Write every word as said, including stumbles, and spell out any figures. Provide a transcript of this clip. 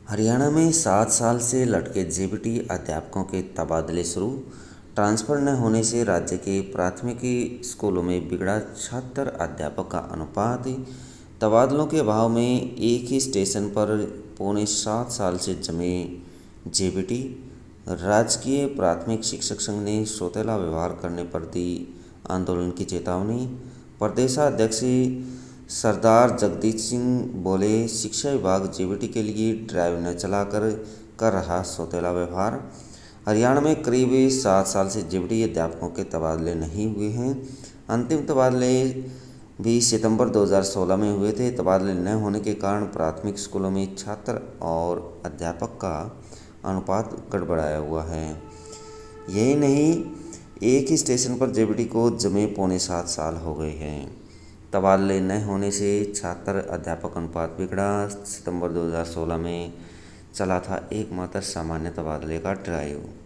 हरियाणा में सात साल से लटके जेबीटी अध्यापकों के तबादले शुरू। ट्रांसफर न होने से राज्य के प्राथमिकी स्कूलों में बिगड़ा छात्र अध्यापक का अनुपात। तबादलों के अभाव में एक ही स्टेशन पर पौने सात साल से जमे जेबीटी। राजकीय प्राथमिक शिक्षक संघ ने सौतेला व्यवहार करने पर दी आंदोलन की चेतावनी। प्रदेशाध्यक्ष सरदार जगदीश सिंह बोले, शिक्षा विभाग जेबीटी के लिए ड्राइव न चलाकर कर रहा सौतेला व्यवहार। हरियाणा में करीब सात साल से जेबीटी अध्यापकों के तबादले नहीं हुए हैं। अंतिम तबादले भी सितंबर दो हज़ार सोलह में हुए थे। तबादले न होने के कारण प्राथमिक स्कूलों में छात्र और अध्यापक का अनुपात गड़बड़ाया हुआ है। यही नहीं, एक ही स्टेशन पर जेबीटी को जमे पौने सात साल हो गए हैं। तबादले न होने से छात्र अध्यापक अनुपात बिगड़ा। सितंबर दो हज़ार सोलह में चला था एकमात्र सामान्य तबादले का ड्राइव।